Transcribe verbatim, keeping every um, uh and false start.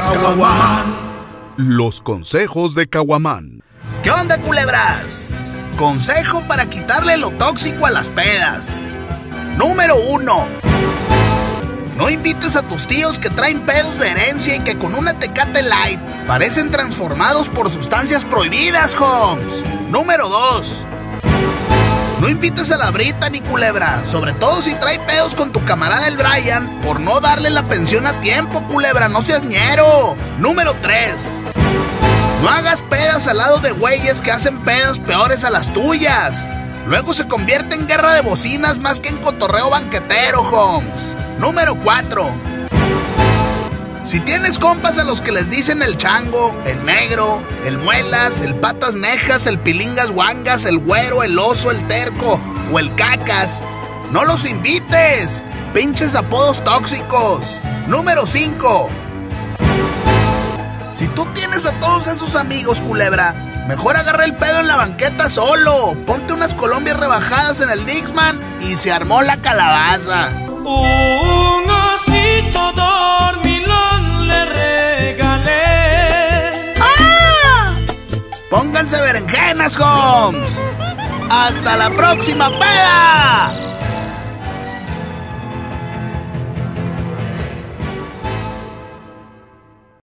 Caguaman. Los consejos de Caguaman. ¿Qué onda, culebras? Consejo para quitarle lo tóxico a las pedas. Número uno. No invites a tus tíos que traen pedos de herencia y que con una Tecate Light parecen transformados por sustancias prohibidas, Holmes. Número dos. No invites a la Brita ni culebra, sobre todo si trae pedos con tu camarada el Brian, por no darle la pensión a tiempo, culebra, no seas ñero. Número tres. No hagas pedas al lado de güeyes que hacen pedas peores a las tuyas. Luego se convierte en guerra de bocinas más que en cotorreo banquetero, Holmes. Número cuatro. Si tienes compas a los que les dicen el chango, el negro, el muelas, el patas nejas, el pilingas guangas, el güero, el oso, el terco o el cacas, no los invites. Pinches apodos tóxicos. Número cinco. Si tú tienes a todos esos amigos, culebra, mejor agarra el pedo en la banqueta solo. Ponte unas colombias rebajadas en el Dixman y se armó la calabaza. Un osito dormilón le regalé. ¡Ah! Pónganse berenjenas, Holmes. ¡Hasta la próxima peda!